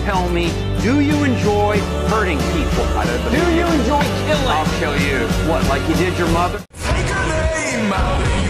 tell me, do you enjoy hurting people? I don't believe Do you enjoy killing? I'll kill you. What, like you did your mother? Take a name out.